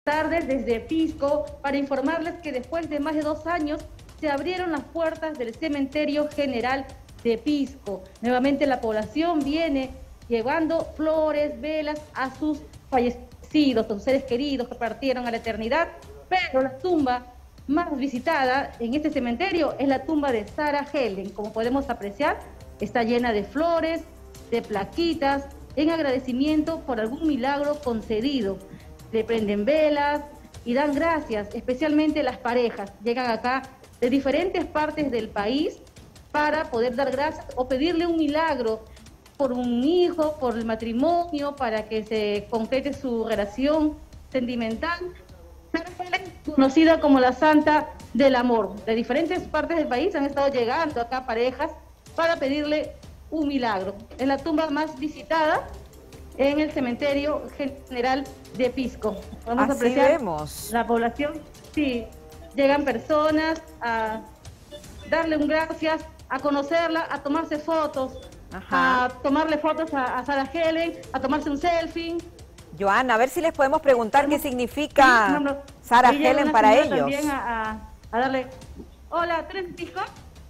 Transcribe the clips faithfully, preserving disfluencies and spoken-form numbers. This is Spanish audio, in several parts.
tardes desde Pisco para informarles que después de más de dos años se abrieron las puertas del Cementerio General de Pisco. Nuevamente la población viene llevando flores, velas a sus fallecidos, a sus seres queridos que partieron a la eternidad, pero la tumba más visitada en este cementerio es la tumba de Sarah Helen. Como podemos apreciar, está llena de flores, de plaquitas, en agradecimiento por algún milagro concedido. Le prenden velas y dan gracias, especialmente las parejas. Llegan acá de diferentes partes del país para poder dar gracias o pedirle un milagro por un hijo, por el matrimonio, para que se concrete su relación sentimental. Sarah Helen, conocida como la Santa del Amor. De diferentes partes del país han estado llegando acá parejas para pedirle un milagro. Es la tumba más visitada en el Cementerio General de Pisco. Vamos Así a apreciar vemos. La población, sí, llegan personas a darle un gracias, a conocerla, a tomarse fotos, Ajá. a tomarle fotos a, a Sarah Helen, a tomarse un selfie. Joana, a ver si les podemos preguntar qué significa Sí, no, no. Sarah Y llega Helen una para señora ellos. También a, a, a darle, hola, ¿tú eres Pisco?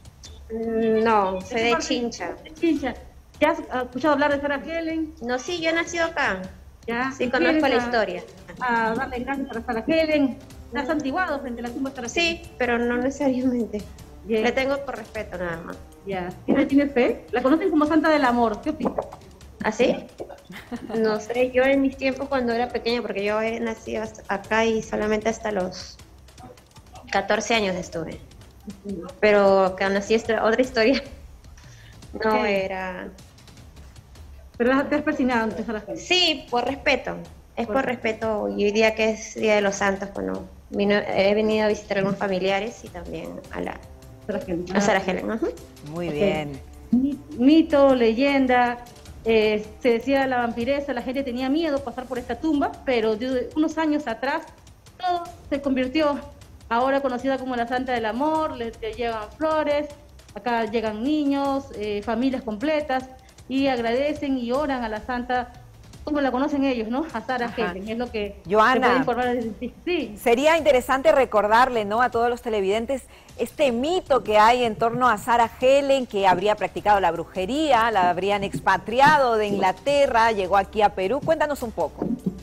No, soy de Chincha. De Chincha. ¿Ya has escuchado hablar de Sarah Helen? No, sí, yo he nacido acá. Ya. Sí, conozco la historia. A darle gracias a Sarah Helen. ¿Te has santiguado frente a la tumba de Sarah Helen? Sí, pero no necesariamente. Bien. Le tengo por respeto nada más. Ya. ¿Tiene, tiene fe? La conocen como Santa del Amor. ¿Qué opinas? ¿Así? No sé, yo en mis tiempos cuando era pequeña, porque yo he nacido hasta acá y solamente hasta los catorce años estuve. Pero cuando nací esta otra historia, no Ok. era... Pero te has persinado ante Sarah Helen. Sí, por respeto. Es Por- por respeto. Y hoy día que es Día de los Santos, bueno, vino- he venido a visitar a algunos familiares y también a la Sarah Helen. a Sarah Helen. Ajá. Muy Ok. bien. Mi- Mito, leyenda, eh, se decía la vampiresa, la gente tenía miedo pasar por esta tumba, pero de unos años atrás todo se convirtió, ahora conocida como la Santa del Amor, le, le llevan flores, acá llegan niños, eh, familias completas, y agradecen y oran a la Santa, como la conocen ellos, ¿no? A Sarah Ajá. Helen, es lo que Joana. se puede informar desde sí. Sí. Sería interesante recordarle, ¿no?, a todos los televidentes este mito que hay en torno a Sarah Helen, que habría practicado la brujería, la habrían expatriado de Inglaterra, llegó aquí a Perú. Cuéntanos un poco.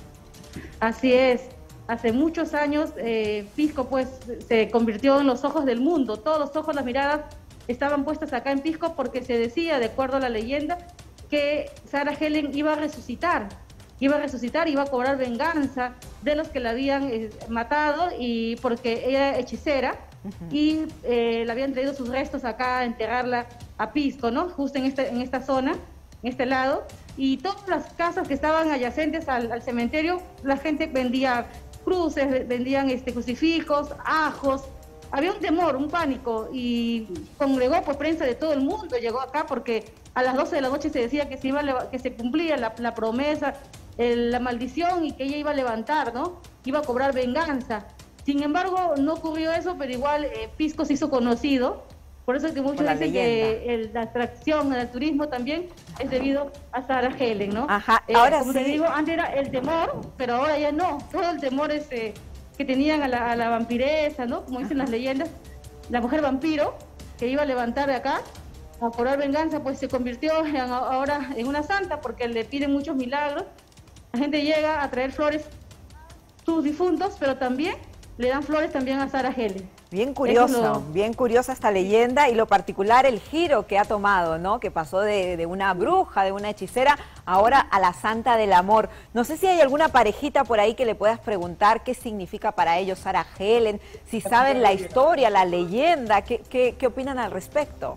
Así es. Hace muchos años, eh, Pisco pues se convirtió en los ojos del mundo. Todos los ojos, las miradas estaban puestas acá en Pisco porque se decía, de acuerdo a la leyenda, que Sarah Helen iba a resucitar. Iba a resucitar, iba a cobrar venganza de los que la habían eh, matado, y porque ella era hechicera. Uh-huh. Y eh, le habían traído sus restos acá a enterrarla a Pisco, ¿no? Justo en, este, en esta zona, en este lado. Y todas las casas que estaban adyacentes al, al cementerio, la gente vendía cruces, vendían este, crucifijos, ajos. Había un temor, un pánico, y congregó pues prensa de todo el mundo, llegó acá porque a las doce de la noche se decía que se, iba a, que se cumplía la, la promesa, el, la maldición, y que ella iba a levantar, ¿no? Iba a cobrar venganza. Sin embargo, no ocurrió eso, pero igual eh, Pisco se hizo conocido. Por eso es que muchos dicen que el, la atracción, el turismo también es debido a Sarah Helen, ¿no? Ajá, eh, ahora como sí. te digo, antes era el temor, pero ahora ya no. Todo el temor es eh, que tenían a la, a la vampiresa, ¿no? Como dicen Ajá. las leyendas, la mujer vampiro que iba a levantar de acá a cobrar venganza, pues se convirtió en, ahora en una santa porque le piden muchos milagros. La gente llega a traer flores a sus difuntos, pero también le dan flores también a Sarah Helen. Bien curioso, lo... bien curiosa esta leyenda, y lo particular el giro que ha tomado, ¿no? Que pasó de, de una bruja, de una hechicera, ahora a la Santa del Amor. No sé si hay alguna parejita por ahí que le puedas preguntar qué significa para ellos Sarah Helen, si saben la historia, la leyenda, qué, qué, qué opinan al respecto.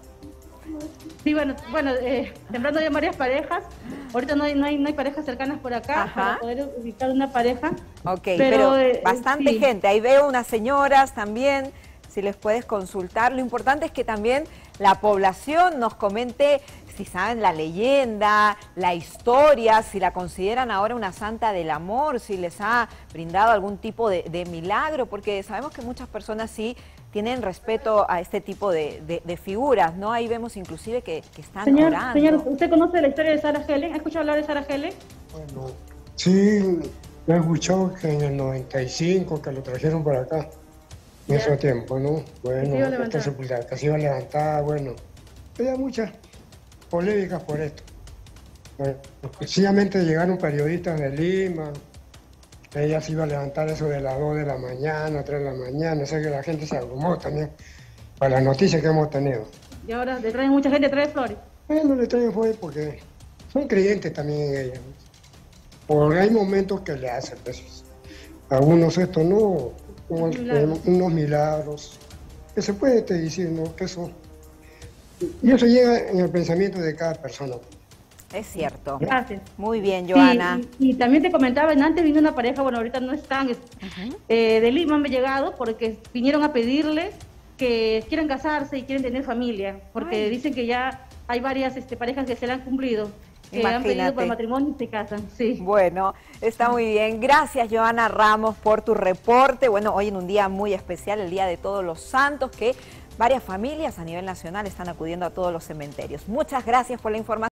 Sí, bueno, bueno eh, temprano hay varias parejas. Ahorita no hay, no hay, no hay parejas cercanas por acá. Ajá. Para poder ubicar una pareja. Ok, pero, pero eh, bastante sí. gente. Ahí veo unas señoras también, si les puedes consultar. Lo importante es que también la población nos comente si saben la leyenda, la historia, si la consideran ahora una santa del amor, si les ha brindado algún tipo de, de milagro, porque sabemos que muchas personas sí tienen respeto a este tipo de, de, de figuras, ¿no? Ahí vemos inclusive que, que están señor, orando. Señor, ¿usted conoce la historia de Sarah Helen? ¿Ha escuchado hablar de Sarah Helen? Bueno, sí, Yo he escuchado que en el noventa y cinco que lo trajeron por acá, en ese tiempo, ¿no? Bueno, esta sepultura que se iba a levantar, bueno, había muchas polémicas por esto. Bueno, sencillamente llegaron periodistas de Lima, ella se iba a levantar eso de las dos de la mañana, tres de la mañana, o sea que la gente se abrumó también para las noticias que hemos tenido. Y ahora le traen mucha gente, trae flores. Bueno, le traen flores porque son creyentes también en ella, ¿no? Porque hay momentos que le hacen veces. Algunos esto no, como milagros. Unos milagros, que se puede decir, ¿no? Que eso, y eso llega en el pensamiento de cada persona. Es cierto. Gracias. Muy bien, Joana. Sí, y, y también te comentaba, antes vino una pareja, bueno, ahorita no están, es, uh-huh. eh, de Lima han llegado porque vinieron a pedirles que quieren casarse y quieren tener familia, porque Ay. dicen que ya hay varias este, parejas que se le han cumplido. Que Imagínate. han pedido por matrimonio y se casan, sí. Bueno, está muy bien. Gracias, Joana Ramos, por tu reporte. Bueno, hoy en un día muy especial, el Día de Todos los Santos, que varias familias a nivel nacional están acudiendo a todos los cementerios. Muchas gracias por la información.